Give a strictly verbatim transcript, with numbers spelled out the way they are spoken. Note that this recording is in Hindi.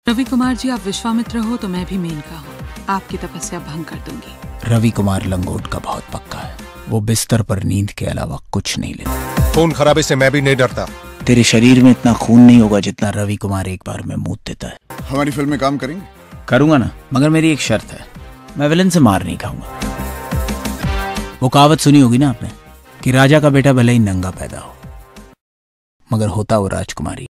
रवि कुमार जी, आप विश्वामित्र हो तो मैं भी मेनका हूँ। आपकी तपस्या भंग कर दूंगी। रवि कुमार लंगोट का बहुत पक्का है। वो बिस्तर पर नींद के अलावा कुछ नहीं लेता। खून खराबे से मैं भी नहीं डरता। तेरे शरीर में इतना खून नहीं होगा जितना रवि कुमार एक बार में मूत देता है। हमारी फिल्म में काम करेंगे? करूंगा ना, मगर मेरी एक शर्त है, मैं विलन से मार नहीं खाऊंगा। वो कहावत सुनी होगी ना आपने कि राजा का बेटा भले ही नंगा पैदा हो, मगर होता वो राजकुमारी।